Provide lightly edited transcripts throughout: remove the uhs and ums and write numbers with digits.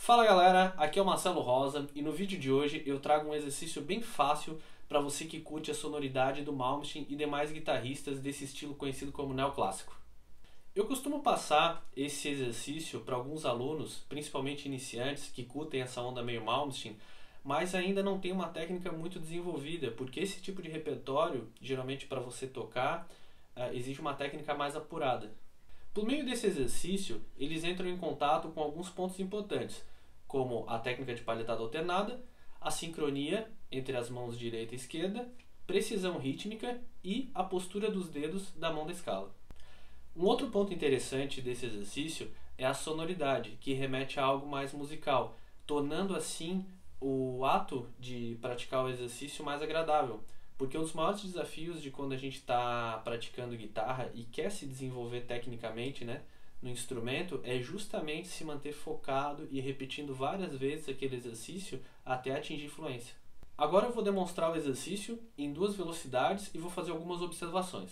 Fala galera, aqui é o Marcelo Rosa e no vídeo de hoje eu trago um exercício bem fácil para você que curte a sonoridade do Malmsteen e demais guitarristas desse estilo conhecido como neoclássico. Eu costumo passar esse exercício para alguns alunos, principalmente iniciantes, que curtem essa onda meio Malmsteen, mas ainda não tem uma técnica muito desenvolvida, porque esse tipo de repertório, geralmente para você tocar, exige uma técnica mais apurada. Por meio desse exercício, eles entram em contato com alguns pontos importantes, como a técnica de palhetada alternada, a sincronia entre as mãos direita e esquerda, precisão rítmica e a postura dos dedos da mão da escala. Um outro ponto interessante desse exercício é a sonoridade, que remete a algo mais musical, tornando assim o ato de praticar o exercício mais agradável. Porque um dos maiores desafios de quando a gente está praticando guitarra e quer se desenvolver tecnicamente, no instrumento, é justamente se manter focado e repetindo várias vezes aquele exercício até atingir fluência. Agora eu vou demonstrar o exercício em duas velocidades e vou fazer algumas observações.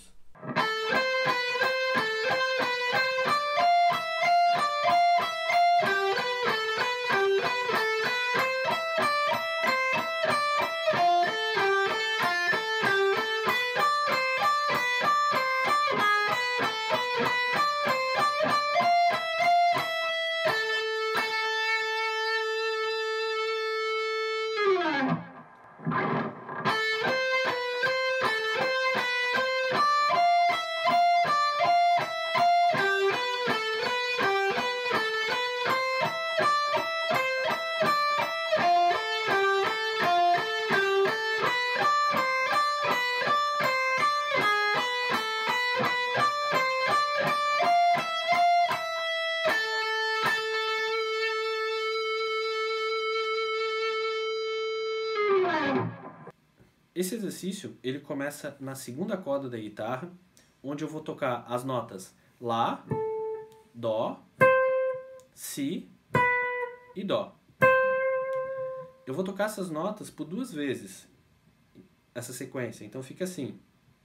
Esse exercício ele começa na segunda corda da guitarra, onde eu vou tocar as notas Lá, Dó, Si e Dó. Eu vou tocar essas notas por duas vezes, essa sequência, então fica assim.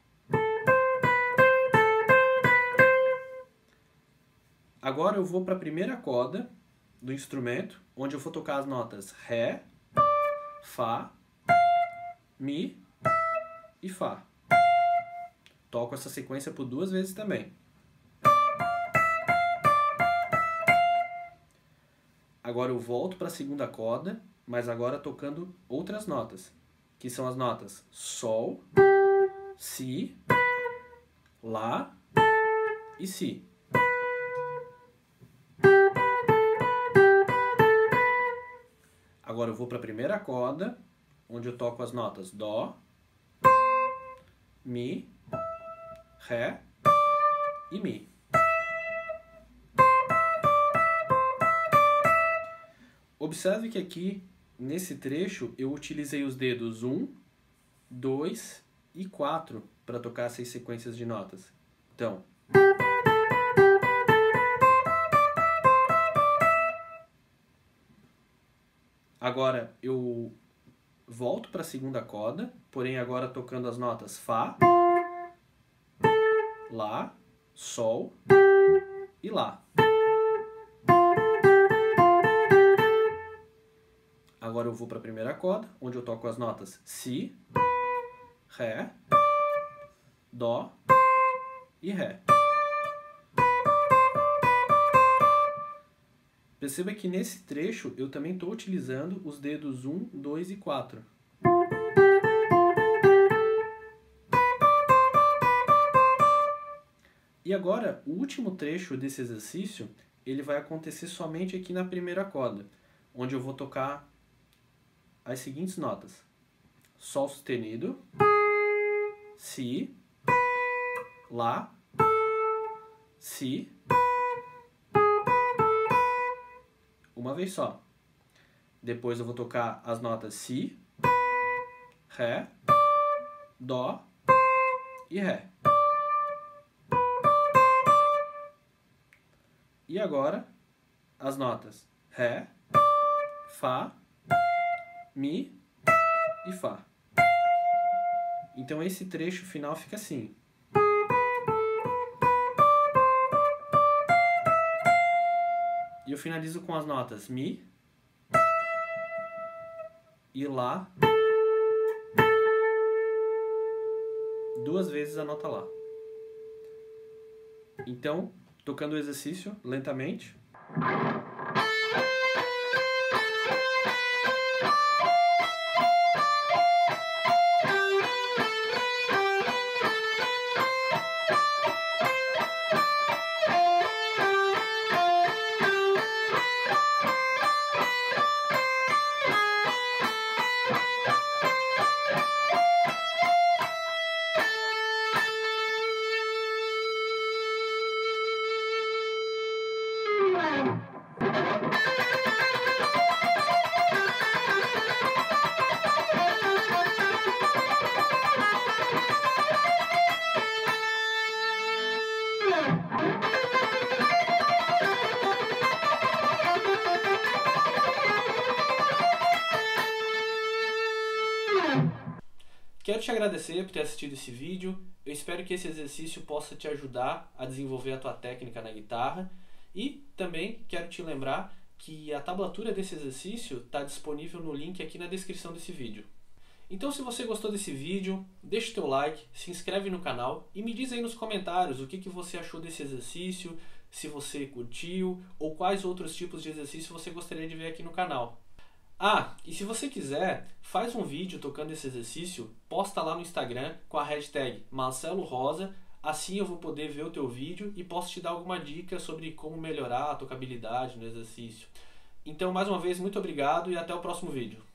Agora eu vou para a primeira corda do instrumento, onde eu vou tocar as notas Ré, Fá, Mi e Fá. Toco essa sequência por duas vezes também. Agora eu volto para a segunda corda, mas agora tocando outras notas, que são as notas Sol, Si, Lá e Si. Agora eu vou para a primeira corda, onde eu toco as notas Dó, Mi, Ré e Mi. Observe que aqui, nesse trecho, eu utilizei os dedos 1, 2 e 4 para tocar essas sequências de notas. Então, agora eu volto para a segunda corda, porém agora tocando as notas Fá, Lá, Sol e Lá. Agora eu vou para a primeira corda, onde eu toco as notas Si, Ré, Dó e Ré. Perceba que nesse trecho eu também estou utilizando os dedos 1, 2 e 4. E agora, o último trecho desse exercício, ele vai acontecer somente aqui na primeira corda, onde eu vou tocar as seguintes notas: Sol sustenido, Si, Lá, Si, uma vez só. Depois eu vou tocar as notas Si, Ré, Dó e Ré. E agora, as notas Ré, Fá, Mi e Fá. Então esse trecho final fica assim. E eu finalizo com as notas Mi, e Lá 2 vezes a nota Lá. Então, tocando o exercício lentamente. Quero te agradecer por ter assistido esse vídeo. Eu espero que esse exercício possa te ajudar a desenvolver a tua técnica na guitarra. E também quero te lembrar que a tablatura desse exercício está disponível no link aqui na descrição desse vídeo. Então, se você gostou desse vídeo, deixa o teu like, se inscreve no canal e me diz aí nos comentários o que você achou desse exercício, se você curtiu ou quais outros tipos de exercício você gostaria de ver aqui no canal. Ah, e se você quiser, faz um vídeo tocando esse exercício, posta lá no Instagram com a hashtag Marcelo Rosa, assim eu vou poder ver o teu vídeo e posso te dar alguma dica sobre como melhorar a tocabilidade no exercício. Então, mais uma vez, muito obrigado e até o próximo vídeo.